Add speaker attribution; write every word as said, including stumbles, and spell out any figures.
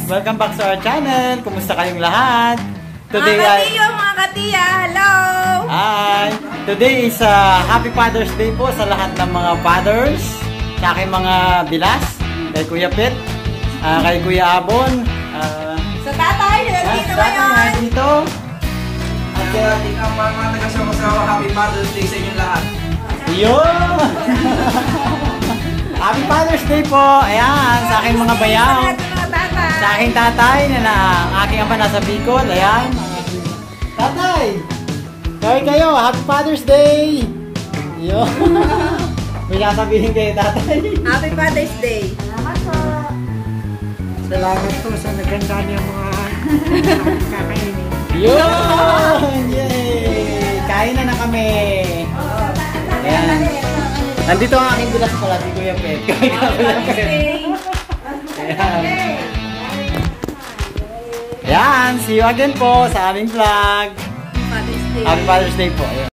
Speaker 1: Welcome back sa our channel. Kumusta kayong lahat?
Speaker 2: Today mga katiyo, ay... mga katiya, hello!
Speaker 1: Hi! Today is uh, Happy Father's Day po sa lahat ng mga fathers, sa aking mga bilas, kay Kuya Pet, uh, kay Kuya Abon, uh,
Speaker 2: sa tatay, nandito
Speaker 1: uh,
Speaker 2: ngayon!
Speaker 1: Nandito!
Speaker 3: At kaya ating ang mga taga-sawa-sawa, Happy Father's Day sa inyong lahat!
Speaker 1: Yun! Happy Father's Day po! Ayan, sa aking mga bayaw. Sa aking tatay na na aking ama nasa Bicol. Ayan. Tatay! Kaya kayo, Happy Father's Day! Yun! May nasabihin kayo, tatay.
Speaker 2: Happy Father's Day!
Speaker 4: Salamat po!
Speaker 5: Salamat po sa naganda niyo mga kakainin.
Speaker 1: Yun! Yay! Kain na na kami! Ayan. Nandito ang aking bilas pala, si Kuya Pet. Ayan. Ayan, see you again po sa aming vlog.
Speaker 2: Father's Day.
Speaker 1: Happy Father's Day po. Ayan.